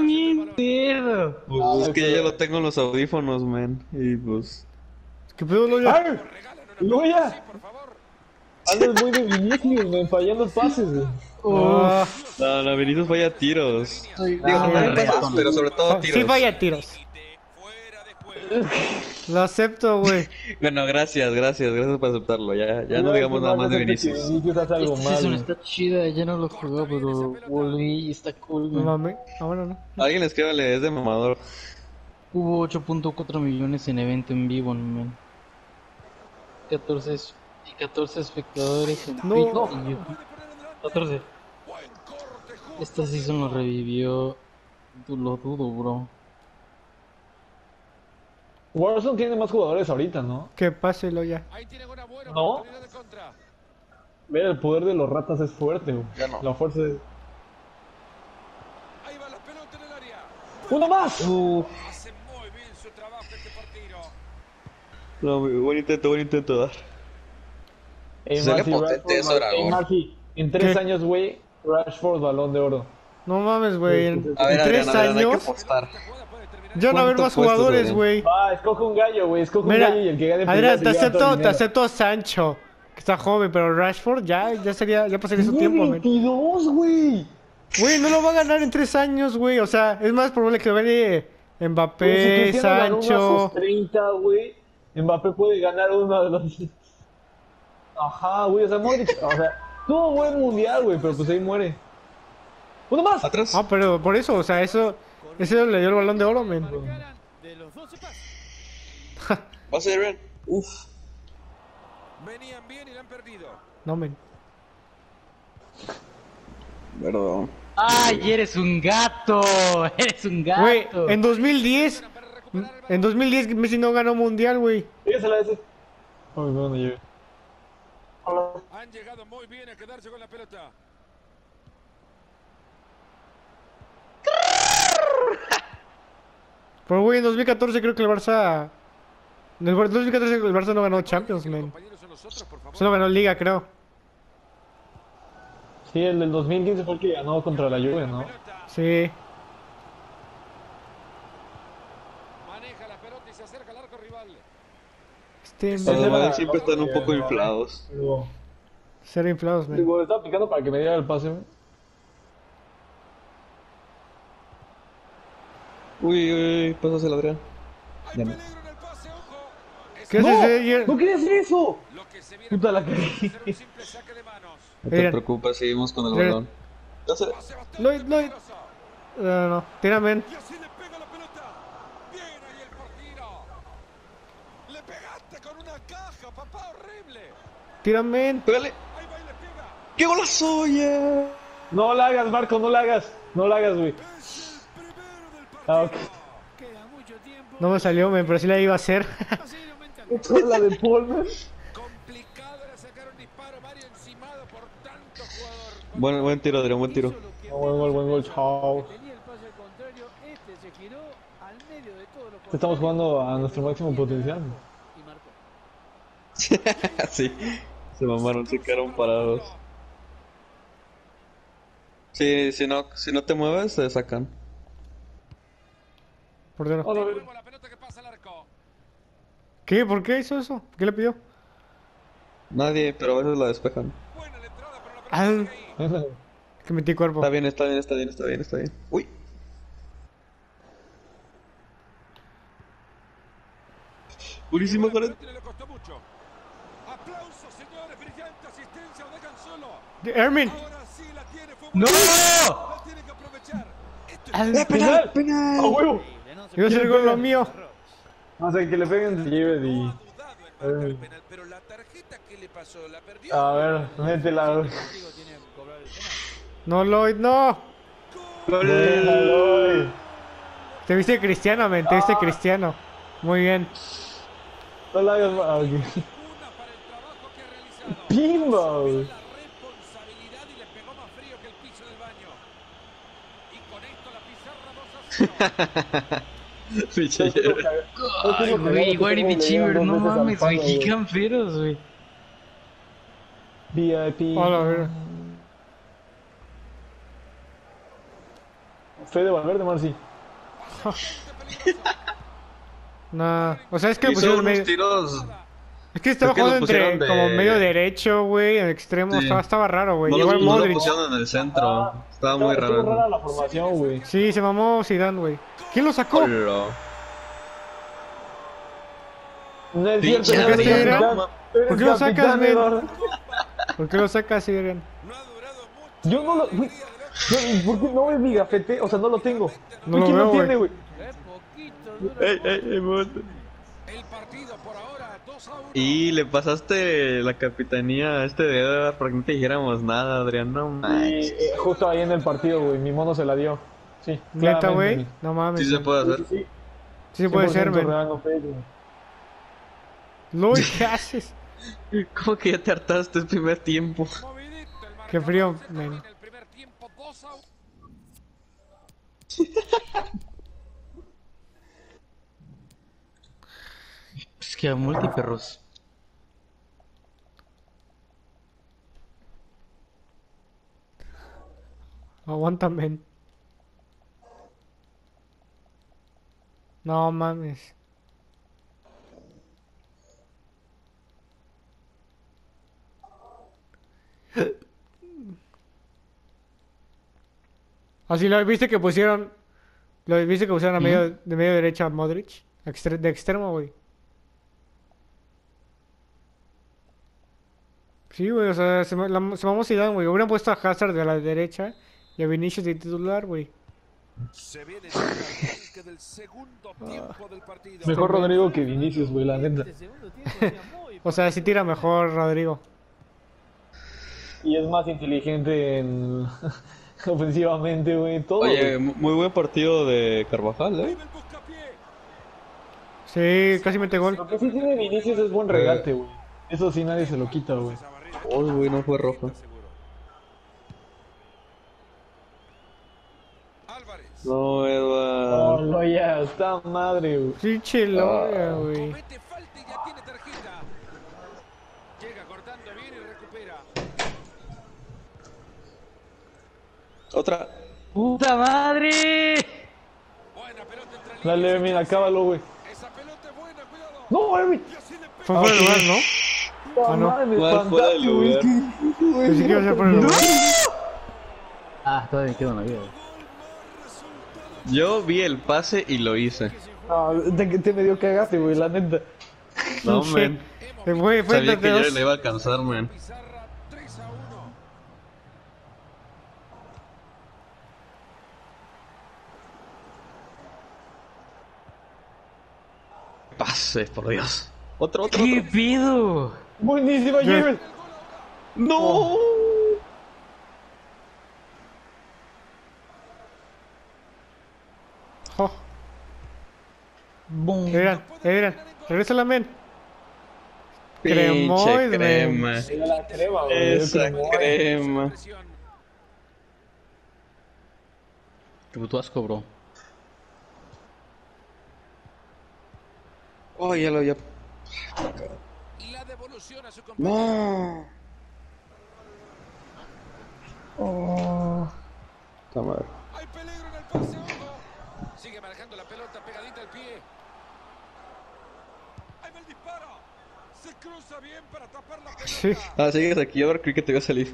bien pedo. Pues es que ya lo tengo en los audífonos, man. Y pues. ¿Qué pedo, Loya? ¡Ay! ¡Loya! Andas muy de Vinicius, me fallando pases, güey. Ah, No, Vinicius falla tiros. Digo, Ah, también pases, pero sobre todo sí, tiros. vaya tiros. Lo acepto, güey. Bueno, gracias por aceptarlo. Ya no digamos nada más de Vinicius. Vinicius hace algo Esta mal, season güey. está chida, ya no lo jugó, pero volví y está cool, No güey. mames. Ah, bueno, no. Alguien escríbale, es de mamador. Hubo 8.4 millones en evento en vivo, man. 14 y 14 espectadores en No. Twitch y YouTube. 14. Esta season lo revivió. Lo dudo, bro. Warzone tiene más jugadores ahorita, ¿no? Que pase, Loya. ¿No? Ver, el poder de los ratas es fuerte, güey. Ya no. La fuerza es... ¡Uno más! No, buen intento, dar. Ey, Sería potente eso, Aragón. Marci, en 3 ¿Qué? años, güey, Rashford, Balón de Oro. No mames, güey. En, A ver, en 3 Adrián, hay que años apostar. ya no va a haber ¿Cuánto más apuestas, jugadores, Adrián? güey. Escoge un gallo, güey, escoge un Mira, gallo y el que gane Adrián, primero se lleva todo el te dinero. acepto a Sancho, que está joven, pero Rashford ya sería, ya pasaría su Tiene tiempo, men. 22, güey. Güey, no lo va a ganar en 3 años, güey. O sea, es más probable que lo gane Pero Mbappé, si Cristiano ganó uno a Sancho. sus 30, güey, Mbappé puede ganar uno de los... Ajá, güey, o sea, Modric, o sea, tuvo buen mundial, güey, pero pues ahí muere. ¡Uno más! Atrás. Ah, pero por eso, o sea, eso le dio el balón de oro, men. Va a ser Adrián. Uf. Venían bien y la han perdido. No, men. Perdón. ¡Ay, eres un gato! ¡Eres un gato! Güey, en 2010 Messi no ganó mundial, güey. Dígasela ese. Ay, no llegué. Han llegado muy bien a quedarse con la pelota. Pero, güey, en 2014 creo que el Barça... En el 2014 el Barça no ganó Champions, men. Compañeros son los otros, por favor. Solo ganó Liga, creo. Sí, el del 2015 fue el que ganó contra la Juve, ¿no? Sí. Maneja la pelota y se acerca al arco rival. Los Men, demás siempre están un poco inflados. Digo, ser inflados, men. estaba picando para que me diera el pase, güey. Uy, pásasela, Adrián. Hay Ya no. peligro en el pase, ojo. Es ¿Qué ¡No! haces, ayer? ¡No quería hacer eso! lo que se viene. Puta la Puede cagué. ser un simple saque de manos. No te Adrián. preocupes, seguimos con el Adrián. balón. Dásela. Pase bastante Lloyd. peligroso. No, tira, men. Y así le pega la pelota. Bien ahí el portero. Le pegaste con una caja, papá, horrible. Tira, men. Pégale. Ahí va y le pega. ¡Qué golazo, yeah! No la hagas, Marco, no la hagas. No la hagas, güey. Es el primero del partido. Ah, ok. Queda mucho tiempo. No me salió, men, pero sí la iba a hacer. Posiblemente Esto es la de Palmer. Complicado era sacar un disparo, Mario, encimado por tanto jugador. Buen tiro, Adrián, buen tiro. Buen gol, chao. tenía el pase al contrario, este se giró al medio de todos los Estamos jugando a nuestro máximo potencial. y marcó. Sí, se mamaron, se quedaron parados. Sí, si no te mueves, te sacan. Portero. Hola, De nuevo la pelota que pasa al arco. ¿Qué? ¿Por qué hizo eso? ¿Qué le pidió? Nadie, pero a veces la despejan. Buena la entrada, pero la pelota Ah, sigue ahí. que metí cuerpo. Está bien. Uy. Buenísimo, La Jared. pelota le costó mucho. Aplausos, señores, brillante asistencia, lo dejan solo. Ermin. Ahora sí la tiene, fue ¡No! La tiene que aprovechar. Esto es ¡Penal! ¡A huevo! Iba a ser gol lo mío. No sé, que le peguen se lleven y... dudado en marcar el penal, pero la tarjeta que le pasó, la perdió. A ver, métela, güey. No, Lloyd, no. Déjalo, güey. Te viste cristiano, men. Te viste cristiano. Muy bien. No la hagas más. Ah, ok. Una para el trabajo que ha realizado. Pimba, güey. La responsabilidad y le pegó más frío que el piso del baño. Y con esto la pizarra 2-0. Ay, güey, igual y mi Chimber, no mames, güey, qué camperos, güey. VIP. Hola, a ver. Fede Valverde, Marci. Nah, o sea, es que lo Hizo pusieron unos medio... tiros. Es que estaba creo que jugando los entre pusieron de- como medio derecho, güey, en extremo. Sí. Estaba raro, güey. No, Igual no lo Modric. pusieron en el centro. Estaba muy Estuvo raro. rara la formación, güey. Sí, se mamó Zidane, güey. ¿Quién lo sacó? Hola. No es Pinche cierto, Adrián. eres capitán. Eres ¿Por qué lo sacas, capitán, men? Eduardo. ¿Por qué lo sacas, Adrián? No ha durado mucho. Yo no lo. Güey, ¿por qué no ves mi gafete? O sea, no lo tengo. No lo ¿Quién veo, lo tiene, güey? Qué poquito dura. Monte. El partido por ahora 2-1. Y le pasaste la capitanía a este dedo para que no te dijéramos nada, Adrián. No manches. Justo ahí en el partido, güey. Mi mono se la dio. Sí, Neta, claramente. güey. No mames. Sí se puede hacer. Sí, Sí se puede 100% ser, men. real, no fake, güey. Luis, ¿qué haces? ¿Cómo que ya te hartaste el primer tiempo? Movidito el marcador. Qué frío, Se men. termina el primer tiempo 2-1. Es que a multiperros. Aguanta, men. No mames. Así lo viste que pusieron. Lo viste que pusieron a medio, de medio derecha a Modric. De extremo, güey. Sí, güey, o sea, se mamó Zidane, güey. Hubieran puesto a Hazard de la derecha y a Vinicius de titular, güey. Se viene ya el arranque del segundo tiempo del partido. Mejor Rodrigo que Vinicius, güey, la neta. Este segundo tiempo hacía muy O sea, sí tira mejor Rodrigo. Y es más inteligente en... ofensivamente, güey. Todo. Oye, güey. muy buen partido de Carvajal, Viene el buscapié. Sí, casi mete gol. Lo que sí tiene Vinicius es buen regate, güey. Eso sí nadie se lo quita, güey. Esa barrera. Oh, güey, no fue roja. Seguro. Álvarez. No, Edward. Oh, no, ya, está madre, güey. Pinche loya, güey. Comete falta y ya tiene tarjeta. Llega cortando bien y recupera. Otra. ¡Puta madre! Buena pelota entre líneas. Dale, mira, acábalo, güey. Esa pelota es buena, cuidado. No, Erwin. Y así le pega. Fue fuera de lugar, ¿no? Ah, no. madre, me ¿Cuál fuera del espantaste, güey. lugar? Pensé que iba a ser fuera de lugar. Ah, todavía me quedo en la vida. Yo vi el pase y lo hice. No, te medio cagaste, güey, la neta. No, Sí. man. Fue Sabía entre que yo dos. le iba a alcanzar, man. Pizarra 3-1. Pase, por Dios. Otro. ¿Qué pedo? Buenísima, Ya. Jebel. ¡No! Oh, Boom. Adrián, regresa la men. Pinche Cremoide, crema. Era la crema, güey. Esa crema. Presión. Qué puto asco, bro. Oh, ya lo había. Y la devolución a su compañero. No. Está mal. Hay peligro en el pase, ojo. Sigue manejando la pelota pegadita al pie. Ahí va el disparo. Se cruza bien para tapar la pelota. Sí. Ah, sigues aquí, ahora creí que te iba a salir.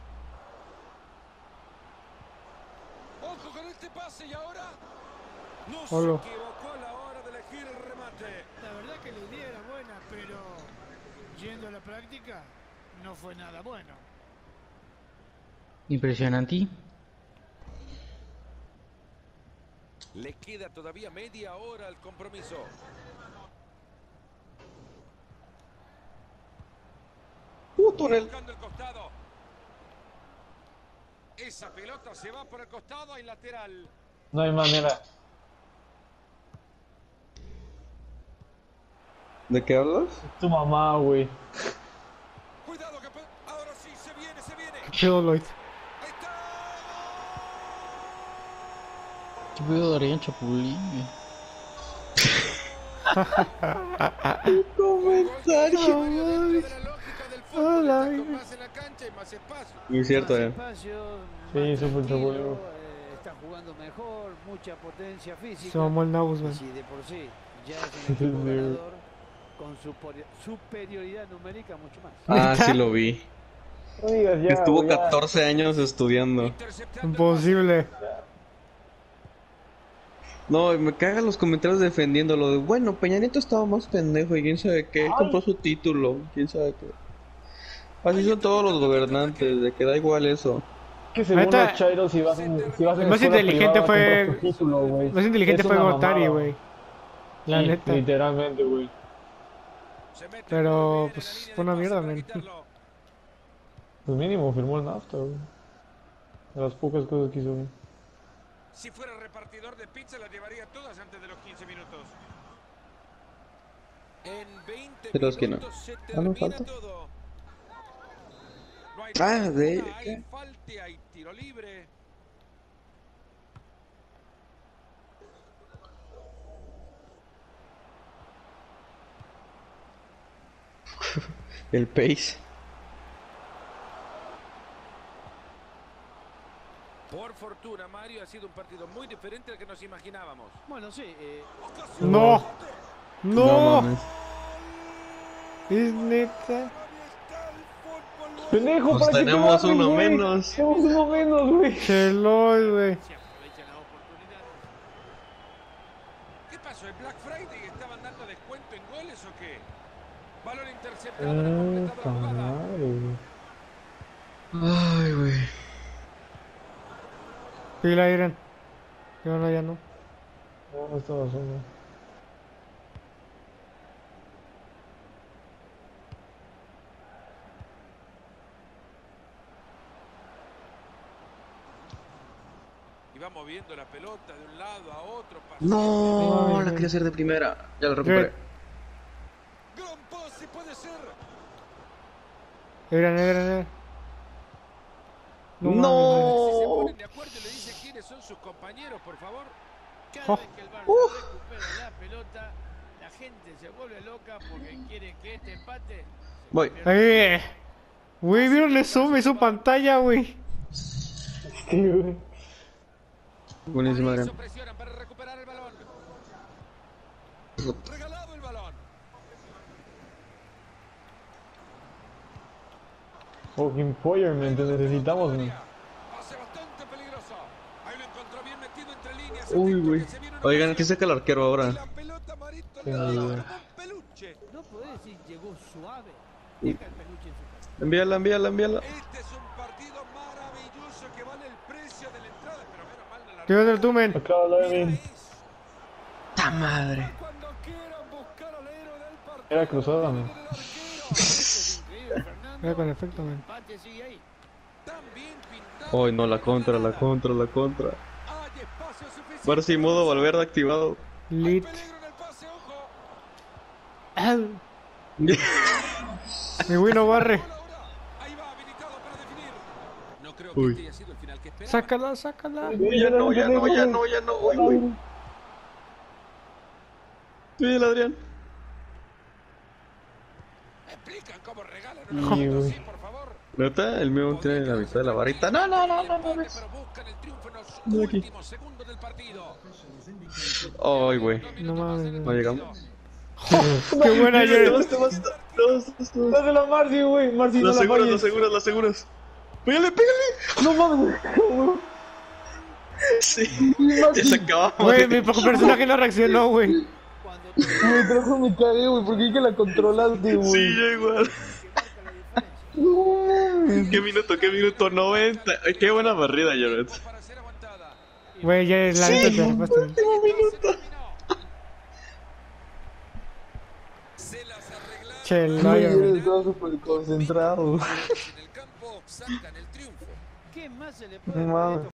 Ojo con este pase y ahora no Hola. se equivocó a la hora de elegir el remate. La verdad que la idea era buena, pero yendo a la práctica no fue nada bueno. Impresionante. Le queda todavía media hora al compromiso. Túnel. Buscando el costado. Esa pelota se va por el costado, hay lateral. No hay manera. ¿De qué hablas? Tu mamá, güey. Cuidado que ahora sí se viene, se viene. Chido, Lloyd. Ahí está. ¿Qué pedo de Adrián Chapulín? Comentario. De la lógica del fútbol. Hola, Tanto más en la cancha y más espacio. Muy cierto, Más eh. espacio, Sí, más súper tranquilo, seguro. está jugando mejor, mucha potencia física. Somos el Nabus, Y man. si de por sí ya es un equipo ganador, con superioridad numérica mucho más. Ah, sí lo vi. No digas ya, Estuvo güey, ya. 14 años estudiando. Interceptando el Imposible. No, y me cagan los comentarios defendiéndolo de, bueno, Peña Nieto estaba más pendejo y quién sabe qué, compró su título, quién sabe qué. Así son todos los gobernantes, de que da igual eso. Que según Neta, los chairos, si vas en el más escuela inteligente privada, fue- compras tu título, güey. Más inteligente Es fue una Gortari, mamada. güey. La Sí, neta. literalmente, güey. Se mete Pero, muy bien en pues, la línea fue una de pase mierda, para men. quitarlo. Pues mínimo firmó el NAFTA, güey. De las pocas cosas que hizo bien. Si fuera repartidor de pizza las llevaría todas antes de los 15 minutos. En 20 Pero es que no. minutos se Ah, no, termina falta. todo. No hay Ah, de- alguna, hay ¿qué? falta, hay tiro libre. El Pace. Por fortuna, Mario, ha sido un partido muy diferente al que nos imaginábamos. Bueno, sí, No. No. mames. Es neta. ¡Pendejo! Pues ¿para qué te tenemos bajas, uno güey? menos. Tenemos uno menos, güey. Cheloy, güey. se aprovecha la oportunidad. ¿Qué pasó? ¿El Black Friday estaban dando descuento en goles o qué? Balón interceptado para completar Puta la jugada. madre, güey. Ay, güey. Pila, Irene. Yo no, ya no. No, estaba solo. Y va moviendo la pelota de un lado a otro. No, Ay, la quería hacer de primera. Ya la recuperé. Gran pase puede ser. Irene, Irene. No. Si se ponen de acuerdo y le dicen quiénes son sus compañeros, por favor. Cada Oh. vez que el Barça recupera la pelota, la gente se vuelve loca porque quiere que este empate Voy. Ahí. Güey, ¿vieron eso? Me hizo pantalla, güey. Sí, güey. Buenísimo, Por eso Adrián. presionan para recuperar el balón. Regalado el balón. Fucking Feuerman, te necesitamos, man. Pase bastante peligroso. Ahí lo encontró bien metido entre líneas. Uy, Atento güey. que se viene una Oigan, ocasión. ¿qué saca el arquero ahora? Y la pelota Marito Sí, le da güey. como un peluche. no podés decir llegó suave. Y- Deja el peluche en su casa. Envíala, envíala, envíala. Este es un partido maravilloso que vale el precio de la entrada, pero menos mal no la Llévate tú, men. Acaba de Mira, ver. es ¡Ta madre! cuando quieran buscar al héroe del partido. Era cruzada, man. El arquero. Esto es increíble, Fernando. Mira con efecto, men. El empate sigue ahí. Tan bien pintado. Ay, no, la contra, la contra, la contra. Hay espacio suficiente. Ahora sí, modo Valverde activado. Hay Lit. peligro en el pase, ojo. Mi güey no barre. Gol ahora. Ahí va habilitado para definir. No creo Uy. que este haya sido el final que esperaba. Sácala, sácala. Ya no, ya no, ya no, ya no. Uy, uy. Bien, Adrián. ¿Me explican cómo regalan Sí, una foto güey. así, por favor? ¿Neta? El mío tiene la mitad de la barrita. No, no, no, no, no. Pero buscan el triunfo en los De aquí. últimos segundos del partido. Ay, güey. No mames, No llegamos. Qué buena, Te Jared. vas, te vas, te vas. Dale la Marci, güey. Marci, no Las la seguras, las falles. seguras, las seguras. Pégale, pégale. No mames, güey. Sí. Ya se acabamos. Güey, mi personaje no reaccionó, güey. Cuando Me trajo mi cagué, güey. ¿Por qué que la controlaste, güey? Sí, yo igual. ¿Qué minuto? ¿Qué minuto? 90. Ay, qué buena barrida, Jared. Para ser aguantada. Güey, ya es la neta te respuesta. Último minuto. Se las arreglaron. Che, Güey, güey. estaba súper concentrado. En el campo sacan el triunfo. ¿qué más se le puede No pedir? mames.